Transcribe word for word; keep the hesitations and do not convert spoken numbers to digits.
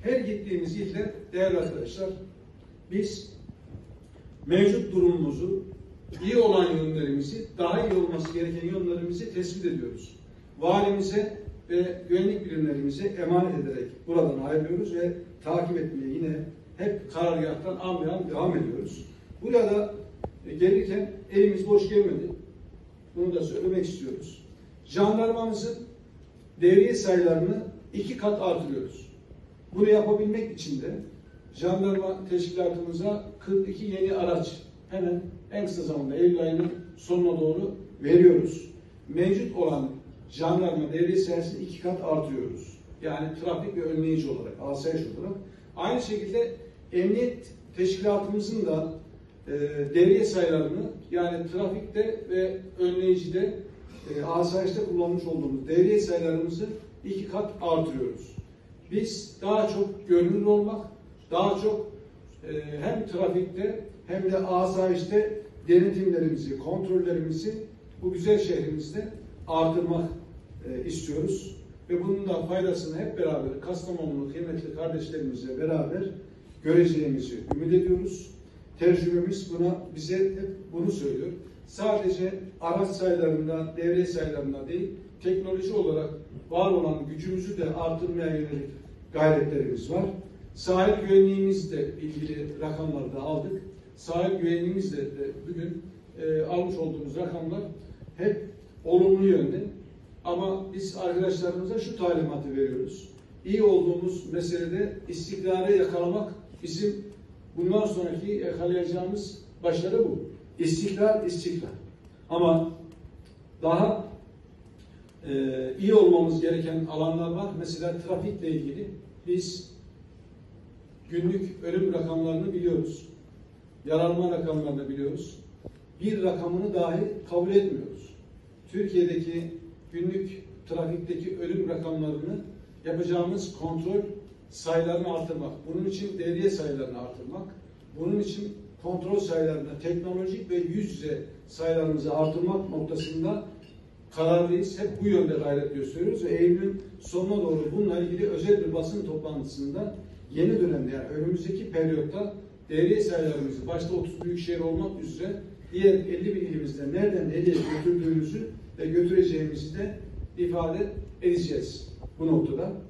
her gittiğimiz ilde değerli arkadaşlar biz mevcut durumumuzu, iyi olan yönlerimizi, daha iyi olması gereken yönlerimizi tespit ediyoruz. Valimize ve güvenlik birimlerimize emanet ederek buradan ayrılıyoruz ve takip etmeye yine hep karargâhtan an be an devam ediyoruz. Burada e, gelirken elimiz boş gelmedi. Bunu da söylemek istiyoruz. Jandarmamızın devriye sayılarını iki kat artırıyoruz. Bunu yapabilmek için de jandarma teşkilatımıza kırk iki yeni araç hemen en kısa zamanda Eylül ayının sonuna doğru veriyoruz. Mevcut olan jandarma devriye sayısını iki kat artırıyoruz. Yani trafik ve önleyici olarak, asayiş olarak. Aynı şekilde emniyet teşkilatımızın da e, devriye sayılarını yani trafikte ve önleyicide, e, asayişte kullanmış olduğumuz devriye sayılarımızı iki kat artırıyoruz. Biz daha çok görünür olmak, daha çok e, hem trafikte hem de asayişte denetimlerimizi, kontrollerimizi bu güzel şehrimizde artırmak e, istiyoruz. Ve bunun da faydasını hep beraber Kastamonulu kıymetli kardeşlerimizle beraber göreceğimizi ümit ediyoruz. Tecrübemiz buna bize hep bunu söylüyor. Sadece araç sayılarında, devre sayılarında değil, teknoloji olarak var olan gücümüzü de artırmaya yönelik gayretlerimiz var. Sahil güvenliğimizle ilgili rakamları da aldık. Sahil güvenliğimizle de bugün e, almış olduğumuz rakamlar hep olumlu yönde. Ama biz arkadaşlarımıza şu talimatı veriyoruz. İyi olduğumuz meselede istikrarı yakalamak bizim bundan sonraki yakalayacağımız başarı bu. İstikrar, istikrar. Ama daha e, iyi olmamız gereken alanlar var. Mesela trafikle ilgili biz günlük ölüm rakamlarını biliyoruz. Yaralanma rakamlarını biliyoruz. Bir rakamını dahi kabul etmiyoruz. Türkiye'deki günlük trafikteki ölüm rakamlarını yapacağımız kontrol sayılarını artırmak, bunun için devriye sayılarını artırmak, bunun için kontrol sayılarını teknolojik ve yüz yüze sayılarımızı artırmak noktasında kararlıyız. Hep bu yönde gayret gösteriyoruz ve Eylül'ün sonuna doğru bununla ilgili özel bir basın toplantısında yeni dönemde yani önümüzdeki periyotta devriye sayılarımızı başta otuz büyükşehir olmak üzere diğer elli bir ilimizde nereden nereye götürdüğümüzü ve götüreceğimizi de ifade edeceğiz bu noktada.